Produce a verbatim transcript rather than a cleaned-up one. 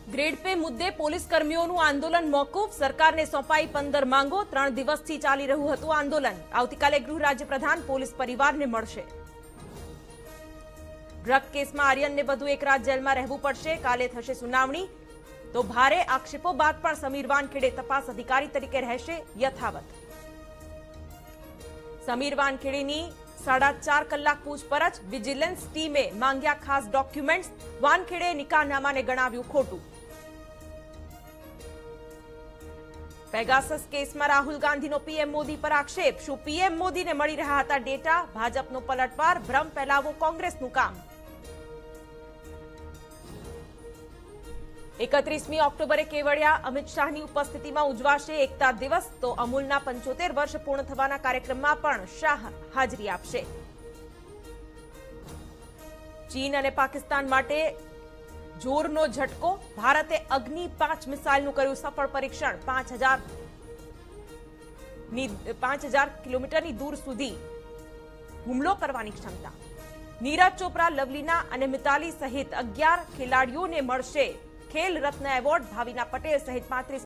Grade pay मुद्दे police કર્મીઓનું આંદોલન મોકૂફ, સરકારને સોંપાઈ પંદર માંગો, ત્રણ દિવસથી ચાલી રહ્યું હતું આંદોલન। આવતીકાલે ગૃહ રાજ્ય પ્રધાન પોલીસ પરિવારને મળશે। ડ્રગ કેસમાં આર્યનને વધુ એક રાત જેલમાં રહેવું પડશે, કાલે થશે સુનાવણી। તો ભારે આક્ષેપો બાદ પણ સમીર વાનખેડે તપાસ અધિકારી તરીકે રહેશે યથાવત। સમીર વાનખેડેની साढ़ा चार कलाक पूछपरछ, विजिलन्स टीमे मांग्या खास डॉक्यूमेंट्स, वानखेड़े निकाहनामा ने गणाव्યું ખોટું। પેગાસસ કેસમાં રાહુલ ગાંધીનો પીએમ મોદી પર આક્ષેપ, શું પીએમ મોદીને મળી રહ્યા હતા ડેટા? ભાજપનો પલટવાર, ભ્રમ ફેલાવવો કોંગ્રેસનું કામ। એકત્રીસમી ઓક્ટોબરે કેવડિયા અમિત શાહની ઉપસ્થિતિમાં ઉજવાશે એકતા દિવસ, તો અમૂલના પંચોતેર વર્ષ પૂર્ણ થવાના કાર્યક્રમમાં પણ શાહ હાજરી આપશે। ચીન અને પાકિસ્તાન માટે જોરનો ઝટકો, ભારતે અગ્નિ પાંચ મિસાઇલનું કર્યું સફળ પરીક્ષણ, પાંચ હજાર પાંચ હજાર કિલોમીટરની દૂર સુધી હુમલો કરવાની ક્ષમતા। નીરજ ચોપરા, લવલીના અને મિતાલી સહિત અગિયાર ખેલાડીઓને મળશે ખેલ રત્ન એવોર્ડ, ભાવિના પટેલ સહિત પાંત્રીસ